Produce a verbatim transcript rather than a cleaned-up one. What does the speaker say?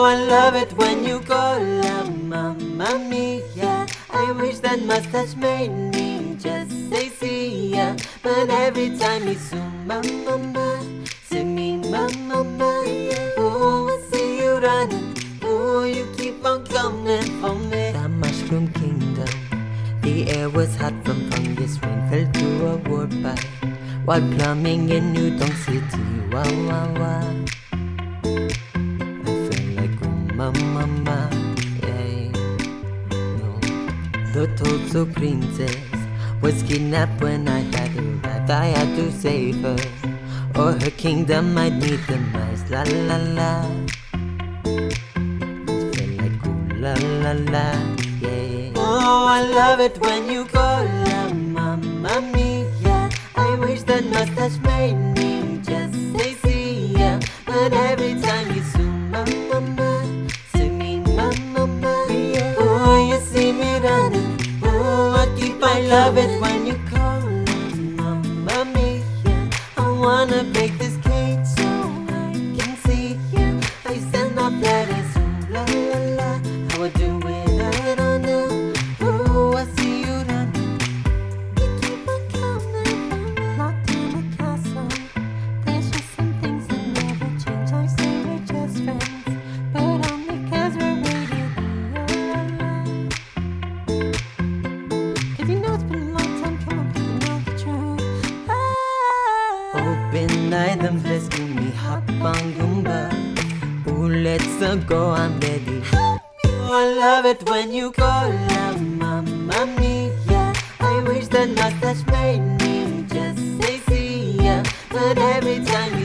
Oh, I love it when you call la mamma mia. I wish that mustache made me just say see ya. But every time you say mama, say me mama, oh, I see you running. Oh, you keep on coming for me. The Mushroom Kingdom. The air was hot from fungus. Rain fell to a war pipe while plumbing in Udon City. Wow, wow, wow. I felt like oh, mama, yeah. No, the Tozo princess was kidnapped when I had her right. I had to save her, or her kingdom might meet the mice. La la la. It felt like oh, la la la, yeah. Oh, I love it when you call la mamma mia. I wish that mustache made me just say see ya. But every time you say mama, say me mama, oh, you see me running. Oh, I keep, I love it when you call la mamma mia. I wanna bake this cake so I can see ya. I send off letters, ooh, la la la. How I do it, I don't know. Oh, I see you running. You keep on coming, locked in a castle. There's just some things that never change. I say we're just friends, but only 'cause we're waiting. Cause you know it's been a long time coming, but you know the truth. Ah. Open items, give me hop on Goomba. Ooh, let's uh, go, I'm ready. Oh, I love it when you call la mamma mia. I wish that mustache made me just say see ya. But every time you